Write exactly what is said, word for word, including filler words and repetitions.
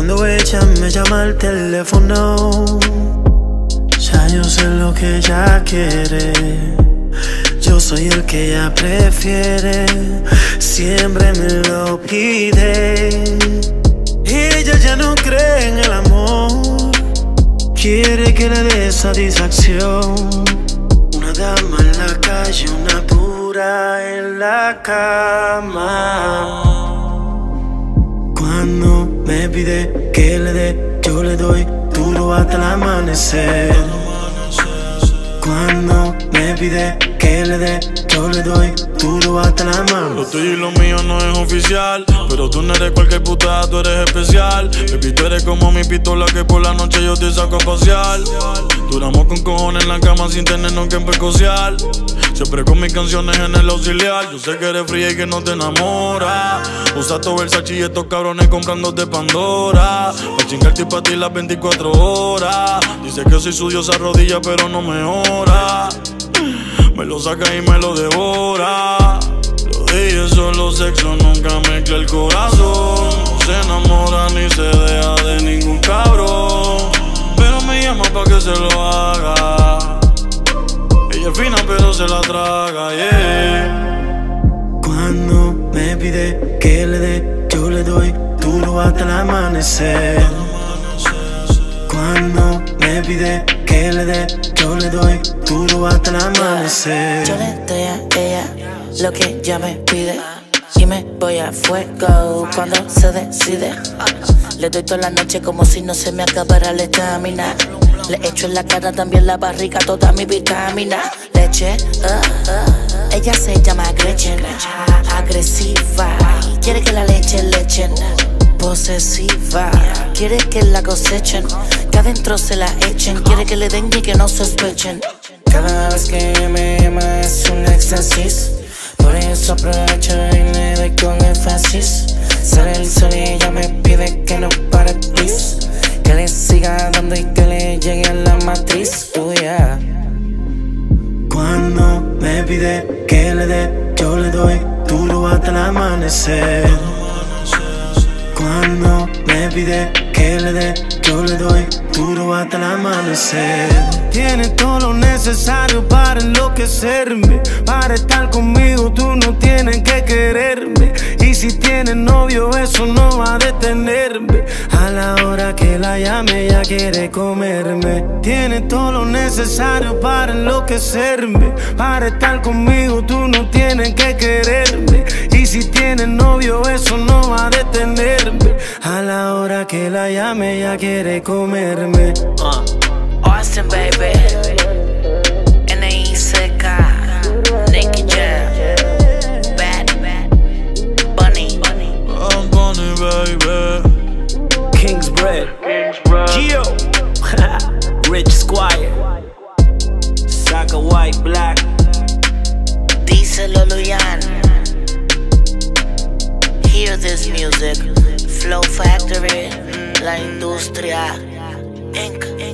Cuando ella me llama al teléfono, ya yo sé lo que ella quiere. Yo soy el que ella prefiere, siempre me lo pide. Ella ya no cree en el amor, quiere que le dé satisfacción. Una dama en la calle, una pura en la cama. Cuando me pide que le dé, yo le doy duro hasta el amanecer. Cuando me pide que le dé, yo le doy duro hasta la mano. Lo tuyo y lo mío no es oficial, pero tú no eres cualquier puta, tú eres especial. Baby, tú eres como mi pistola que por la noche yo te saco a pasear. Duramos con cojones en la cama sin tenernos que empecociar. Siempre con mis canciones en el auxiliar. Yo sé que eres fría y que no te enamora. Usa todo el Versace y estos cabrones comprándote Pandora, pa' chingarte y pa' ti las veinticuatro horas. Dice que soy su diosa rodilla pero no me ora. Me lo saca y me lo devora. Lo de ella es solo sexo, nunca mezcla el corazón. No se enamora ni se deja de ningún cabrón, pero me llama pa' que se lo haga. Ella es fina pero se la traga, yeah. Cuando me pide que le dé, yo le doy duro hasta el amanecer. Cuando me pide que le dé, yo le doy duro hasta el amanecer. Yo le doy a ella lo que ella me pide y me voy a fuego cuando se decide. Le doy toda la noche como si no se me acabara la estamina. Le echo en la cara también la barriga toda mi vitamina. Leche, uh, uh. Ella se llama Gretchen, agresiva, quiere que la leche le echen. Posesiva, quiere que la cosechen, que adentro se la echen. Quiere que le den y que no sospechen. Cada vez que me llama es un éxtasis, por eso aprovecho y le doy con énfasis. Sale el sol y ella me pide que no pare, please, que le siga dando y que le llegue a la matriz, oh yeah. Cuando me pide que le dé, yo le doy duro hasta el amanecer. Cuando me pide que le dé, yo le doy duro hasta el amanecer. Tiene todo lo necesario para enloquecerme. Para estar conmigo tú no tienes que quererme. Y si tienes novio eso no va a detenerme. A la hora que la llame ella quiere comerme. Tiene todo lo necesario para enloquecerme. Para estar conmigo tú no tienes que quererme. Y si tienes novio eso no va a detenerme. A la hora que la llame ella quiere comerme. uh. Austin, baby, N I C K, Nicky Jam, Bad, Bunny, I'm Bunny, baby. King's Bread, Gio, Rich Squire, Saka White Black, Díselo Luyan. Hear this music, Flow Factory, La Industria, Inc.